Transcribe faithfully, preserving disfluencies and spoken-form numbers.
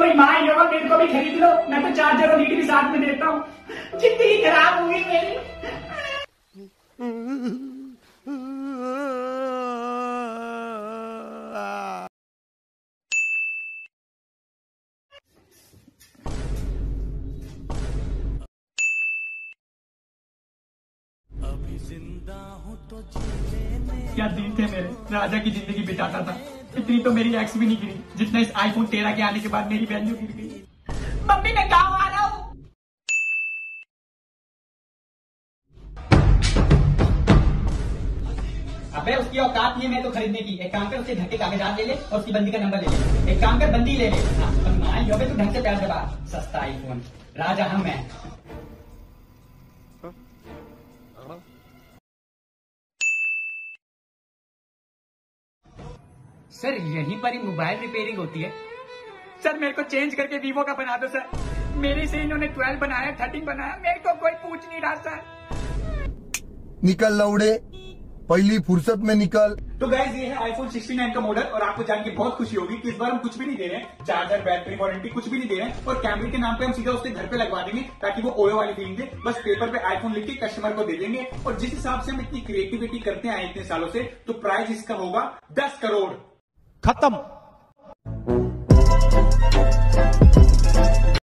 कोई माँ ही होगा, मेरे को भी खरीद लो, मैं तो चार्जर और लीड भी साथ में देता हूँ। जिंदगी खराब हुई मेरी। अभी जिंदा हूँ तो जीने क्या दिन थे मेरे, राजा की जिंदगी बिताता था। इतनी तो मेरी एक्स भी नहीं गिरी जितना इस आईफोन तेरह के आने के बाद मेरी वैल्यू गिर गई। मम्मी मैं गाँव आ रहा हूँ। अबे उसकी औकात नहीं है मैं तो खरीदने की। एक काम कर, उसके घर के कागजात ले ले और उसकी बंदी का नंबर ले ले। एक काम कर, बंदी ले ले। हाँ, यो बे तू ढंग से प्यार दबा। सस्ता आईफोन, राजा हम हैं। सर यहीं पर ही मोबाइल रिपेयरिंग होती है। सर मेरे को चेंज करके वीवो का बना दो सर। मेरे से इन्होंने ट्वेल्व बनाया, थर्टीन बनाया, मेरे को कोई पूछ नहीं रहा सर। निकल लौड़े, पहली फुर्सत में निकल। तो गाइस ये है आईफोन सिक्सटी नाइन का मॉडल और आपको जान के बहुत खुशी होगी कि इस बार हम कुछ भी नहीं दे रहे हैं। चार्जर, बैटरी, वारंटी कुछ भी नहीं दे रहे हैं और कैमरे के नाम पे हम सीधा उसके घर पे लगवा देंगे ताकि वो ओयो वाली फीलिंग दे। बस पेपर पे आईफोन लिख के कस्टमर को दे देंगे। और जिस हिसाब से हम इतनी क्रिएटिविटी करते आए इतने सालों से, तो प्राइस इसका होगा दस करोड़। खत्म।